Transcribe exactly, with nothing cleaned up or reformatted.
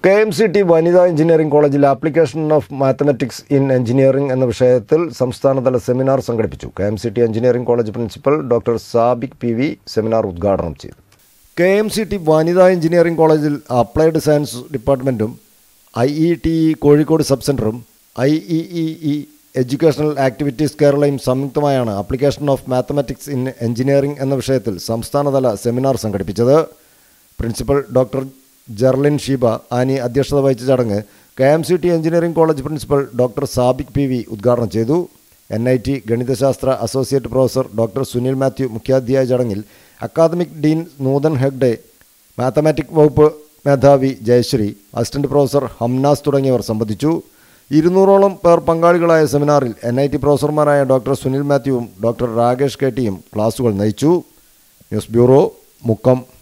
K M C T വനിതാ engineering കോളേജിൽ application of mathematics in engineering എന്ന വിഷയത്തിൽ സംസ്ഥാനതല സെമിനാർ സംഘടിപ്പിച്ചു. K M C T engineering college principal doctor Sabik P V seminar ഉദ്ഘാടനം ചെയ്തു. കെ എം സി ടി വനിതാ എഞ്ചിനീയറിംഗ് കോളേജിൽ അപ്ലൈഡ് സയൻസ് ഡിപ്പാർട്ട്മെൻറ്റും I E T E Kozhikode sub സെൻറ്ററും I E E E educational activities കേരളയും സംയുക്തമായാണ് application of mathematics in engineering എന്ന വിഷയത്തിൽ സംസ്ഥാനതല സെമിനാർ സംഘടിപ്പിച്ചത്. Principal doctor Jerlin Sheeba Annie അധ്യക്ഷത വഹിച്ച ചടങ്ങ് K M C T engineering college principal doctor Sabik P V ഉദ്ഘാടനം ചെയ്തു. എൻ ഐ ടി ഗണിതശാസ്ത്ര associate professor doctor Sunil Mathew മുഖ്യാതിഥിയായ ചടങ്ങിൽ academic dean Nuthan Hegde, mathematic വകുപ്പ് മേധാവി ജയശ്രീ, അസിസ്റ്റന്റ് പ്രൊഫസർ ഹംനാസ് തുടങ്ങിയവർ സംബന്ധിച്ചു. ഇരുന്നൂറോളം പേർ പങ്കാളികളായ സെമിനാറിൽ എൻ ഐ ടി പ്രൊഫസർമാരായ ഡോക്ടർ സുനിൽ മാത്യുവും ഡോക്ടർ രാകേഷ് കെ ടിയും ക്ലാസുകൾ നയിച്ചു. News bureau, Mukkam.